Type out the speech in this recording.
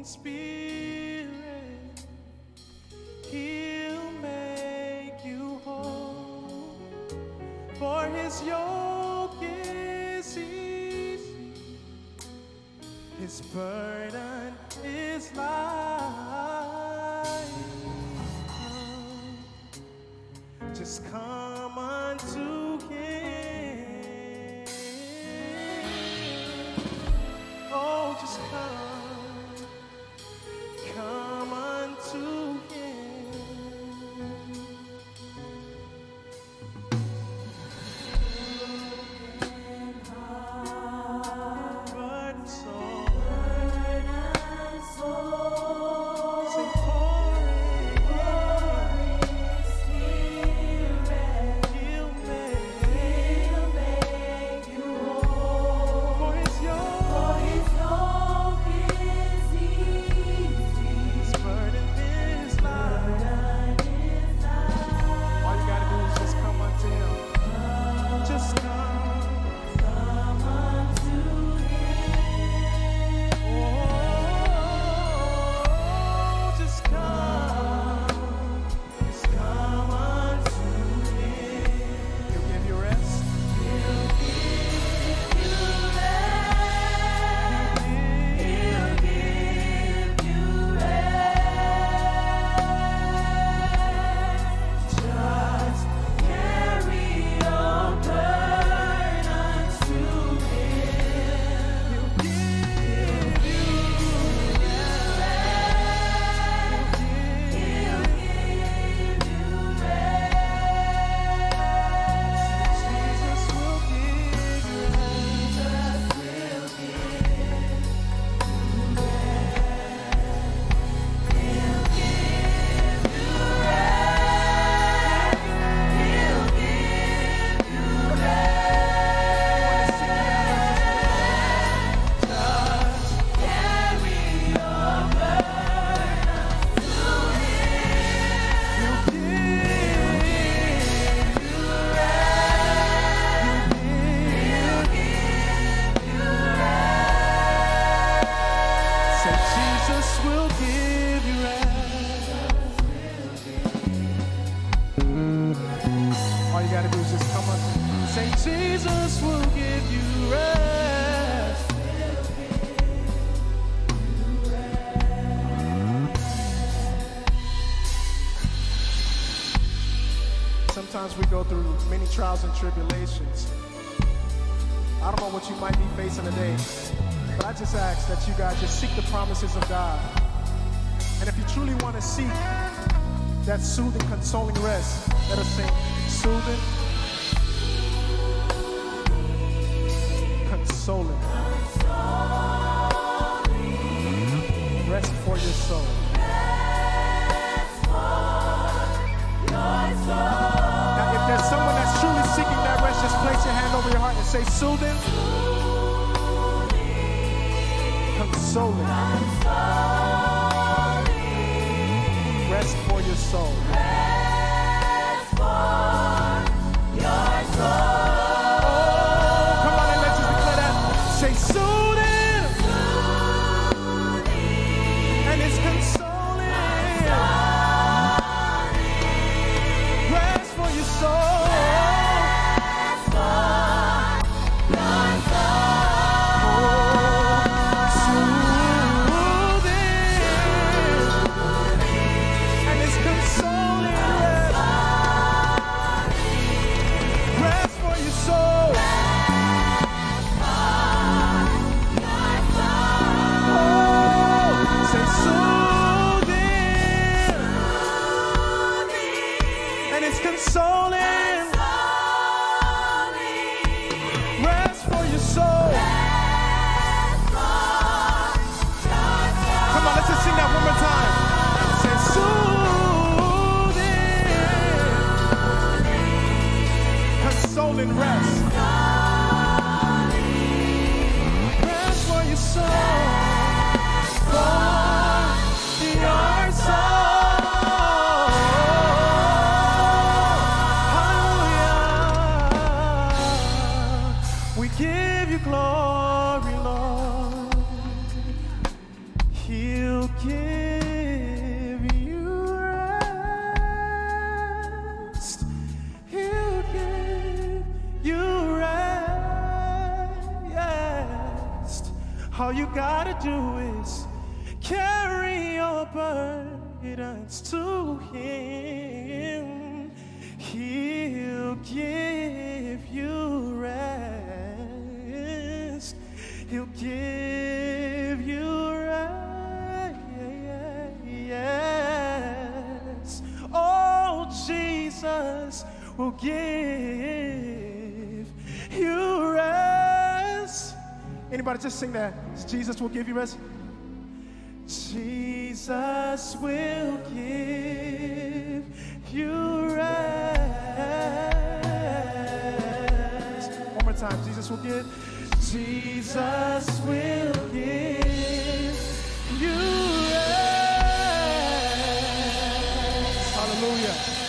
Spirit, He'll make you whole. For His yoke is easy, His burden is light. Just come unto Him. Oh, just come unto Him. Burden soul, sing pouring Spirit, He'll make you whole. For His yoke is easy, His burden is light. All you gotta do is just come unto Him. Just come. Jesus will give you rest. Sometimes we go through many trials and tribulations. I don't know what you might be facing today, but I just ask that you guys just seek the promises of God. And if you truly want to seek that soothing, consoling rest, let us sing soothing, consoling, rest for your soul. Now, if there's someone that's truly seeking that rest, just place your hand over your heart and say soothing, consoling, rest for your soul. Say soothing, and it's consoling, rest for your soul. Soothing, and it's consoling, rest for your soul. Consoling, rest for your soul. Come on, let's just sing that one more time. Say soothing, consoling rest. Rest for your soul. For your soul. gotta do is carry your burdens to Him. He'll give you rest. He'll give you rest. Oh, Jesus will give you rest. Anybody just sing that? Jesus will give you rest. Jesus will give you rest. One more time. Jesus will give. Jesus will give you rest. Hallelujah.